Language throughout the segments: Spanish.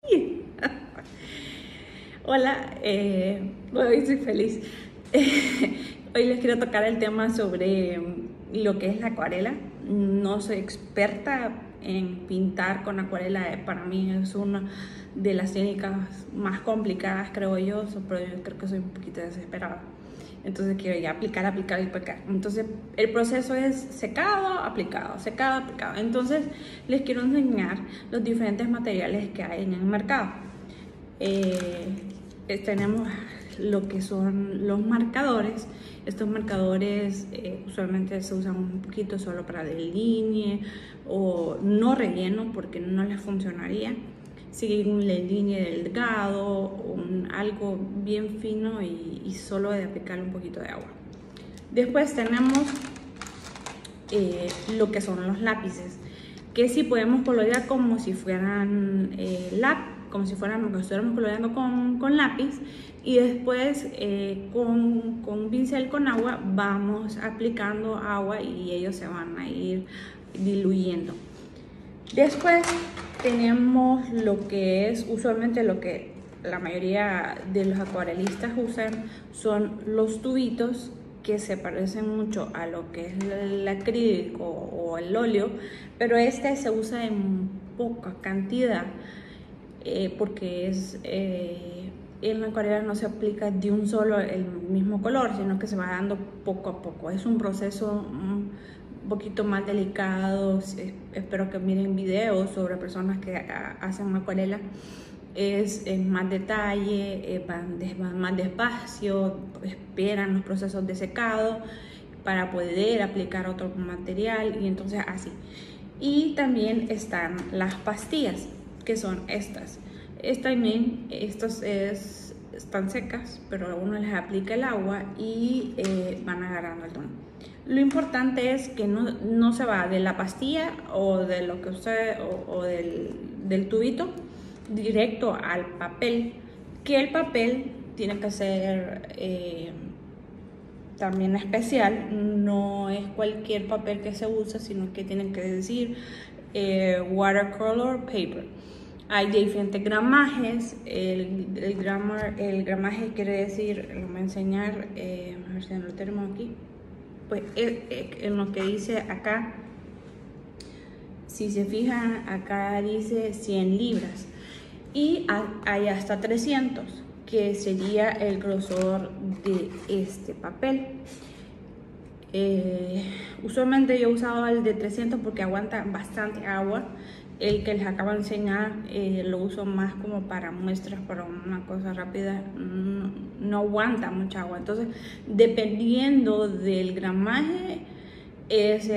Hola, hoy estoy feliz. Hoy les quiero tocar el tema sobre lo que es la acuarela. No soy experta en pintar con acuarela, para mí es una de las técnicas más complicadas, creo yo, pero yo creo que soy un poquito desesperada. Entonces quiero ya aplicar. Entonces el proceso es secado, aplicado, secado, aplicado. Entonces les quiero enseñar los diferentes materiales que hay en el mercado. Tenemos lo que son los marcadores. Estos marcadores usualmente se usan un poquito solo para delinee o no relleno porque no les funcionaría. Siguen un delinee delgado, algo bien fino y solo de aplicarle un poquito de agua. Después tenemos lo que son los lápices, que sí podemos colorear como si fueran como si estuviéramos coloreando con lápiz, y después con un pincel con agua vamos aplicando agua y ellos se van a ir diluyendo. Después tenemos lo que es usualmente lo que la mayoría de los acuarelistas usan, son los tubitos, que se parecen mucho a lo que es el acrílico o el óleo, pero este se usa en poca cantidad porque en la acuarela no se aplica de un solo el mismo color, sino que se va dando poco a poco. Es un proceso un poquito más delicado. Espero que miren videos sobre personas que hacen acuarela. Es más detalle, van más despacio, esperan los procesos de secado para poder aplicar otro material, y entonces así. Y también están las pastillas, que son estas. Estas están secas, pero a uno les aplica el agua y van agarrando el tono. Lo importante es que no se va de la pastilla o de lo que usted o del tubito directo al papel, que el papel tiene que ser también especial. No es cualquier papel que se usa, sino que tienen que decir watercolor paper. Hay diferentes gramajes. El gramaje quiere decir, lo voy a enseñar, a ver si lo tenemos aquí, pues en lo que dice acá, si se fijan acá dice 100 libras y hay hasta 300, que sería el grosor de este papel. Usualmente yo he usado el de 300 porque aguanta bastante agua. El que les acabo de enseñar lo uso más como para muestras, para una cosa rápida, no aguanta mucha agua. Entonces, dependiendo del gramaje, es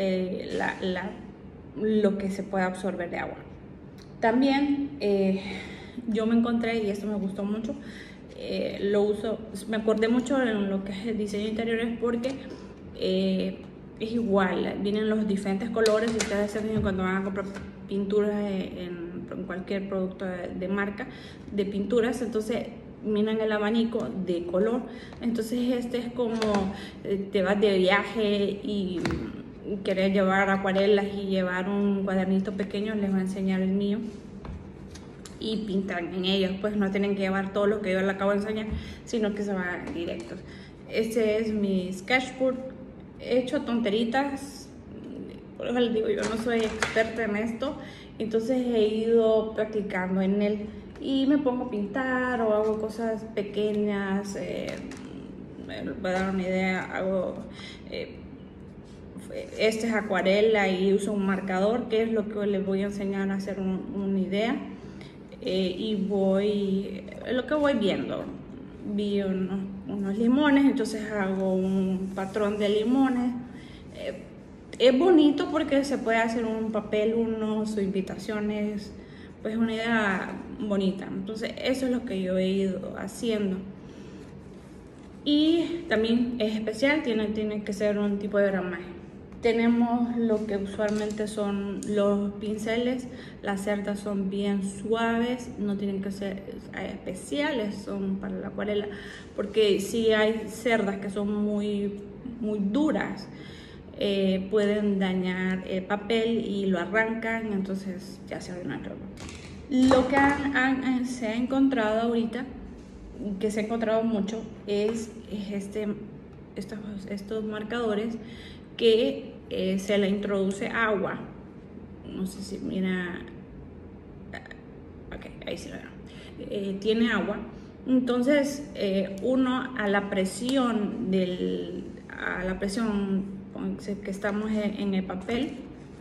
lo que se puede absorber de agua. También yo me encontré, y esto me gustó mucho, lo uso, me acordé mucho en lo que es el diseño de interiores, porque es igual, vienen los diferentes colores. Y ustedes saben, cuando van a comprar pinturas en cualquier producto de marca de pinturas, entonces miran el abanico de color. Entonces este es como te vas de viaje y querer llevar acuarelas y llevar un cuadernito pequeño. Les voy a enseñar el mío y pintan en ellos, pues no tienen que llevar todo lo que yo les acabo de enseñar, sino que se van directos. Este es mi sketchbook. He hecho tonteritas, por eso les digo, yo no soy experta en esto, entonces he ido practicando en él y me pongo a pintar o hago cosas pequeñas. Me voy a dar una idea, hago este es acuarela y uso un marcador, que es lo que les voy a enseñar a hacer una idea. Y lo que voy viendo, vi unos limones, entonces hago un patrón de limones. Es bonito porque se puede hacer un papel, o invitaciones, pues una idea bonita. Entonces eso es lo que yo he ido haciendo. Y también es especial, tiene que ser un tipo de gramaje. Tenemos lo que usualmente son los pinceles. Las cerdas son bien suaves, no tienen que ser especiales, son para la acuarela, porque si hay cerdas que son muy duras, pueden dañar el papel y lo arrancan, entonces ya se arruina todo. Lo que se ha encontrado ahorita, que se ha encontrado mucho, es estos marcadores que se le introduce agua. No sé si mira, ok, ahí se lo veo. Tiene agua. Entonces uno a la presión que estamos en el papel,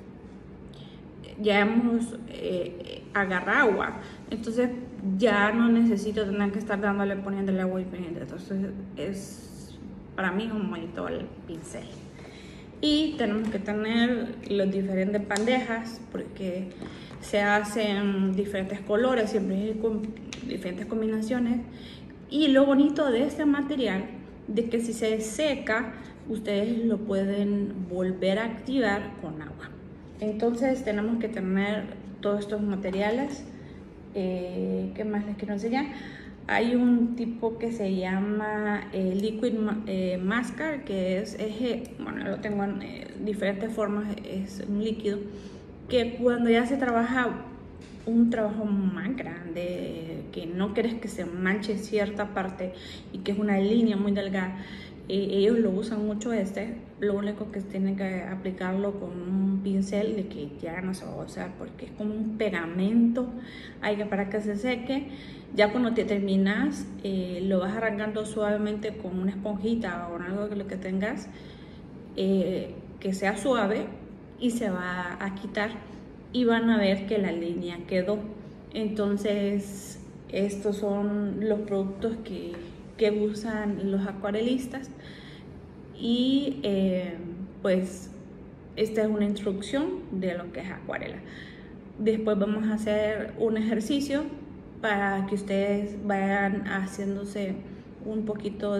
ya hemos agarrado agua, entonces ya no necesito tener que estar poniéndole agua y poniendo. Entonces es para mí un bonito el pincel. Y tenemos que tener las diferentes bandejas porque se hacen diferentes colores, siempre hay diferentes combinaciones. Y lo bonito de este material, de que si se seca, ustedes lo pueden volver a activar con agua. Entonces tenemos que tener todos estos materiales. ¿Qué más les quiero enseñar? Hay un tipo que se llama Liquid Mascar, que es bueno, lo tengo en diferentes formas, es un líquido que cuando ya se trabaja un trabajo más grande, que no quieres que se manche cierta parte y que es una línea muy delgada, ellos lo usan mucho. Lo único que tienen que aplicarlo con un pincel, de que ya no se va a usar porque es como un pegamento, hay que para que se seque. Ya cuando te terminas, lo vas arrancando suavemente con una esponjita o algo que lo que tengas, que sea suave, y se va a quitar y van a ver que la línea quedó. Entonces estos son los productos que usan los acuarelistas. Y pues esta es una introducción de lo que es acuarela. Después vamos a hacer un ejercicio para que ustedes vayan haciéndose un poquito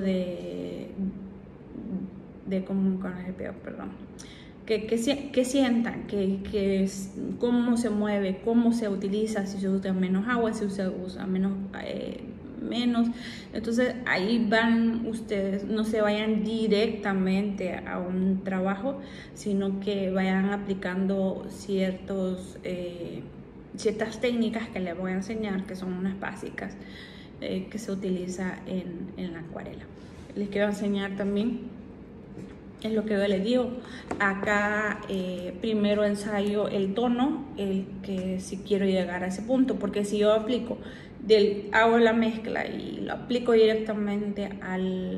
que sientan cómo se mueve, cómo se utiliza, si se usa menos agua, si se usa menos. Entonces ahí van ustedes, no se vayan directamente a un trabajo, sino que vayan aplicando ciertas técnicas que les voy a enseñar, que son unas básicas que se utiliza en la acuarela. Les quiero enseñar también, es lo que yo les digo acá, primero ensayo el tono, el que si quiero llegar a ese punto, porque si yo hago la mezcla y lo aplico directamente a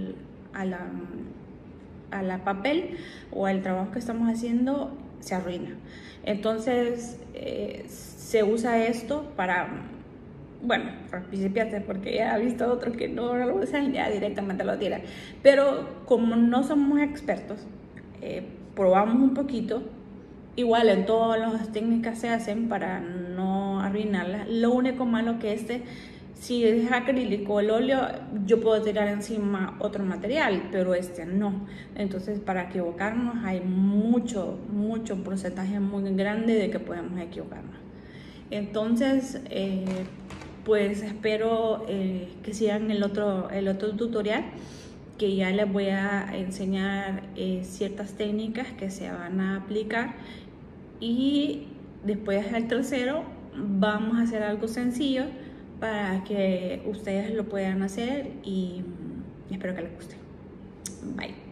la papel o al trabajo que estamos haciendo, se arruina. Entonces se usa esto para principiantes, porque ya he visto otros que no lo usan, ya directamente lo tiran. Pero como no somos expertos, probamos un poquito. Igual en todas las técnicas se hacen para no arruinarlas. Lo único malo que si es acrílico, el óleo, yo puedo tirar encima otro material, pero no. Entonces, para equivocarnos hay mucho porcentaje muy grande de que podemos equivocarnos. Entonces, pues espero que sigan el otro tutorial, que ya les voy a enseñar ciertas técnicas que se van a aplicar, y después al tercero vamos a hacer algo sencillo para que ustedes lo puedan hacer, y espero que les guste. Bye.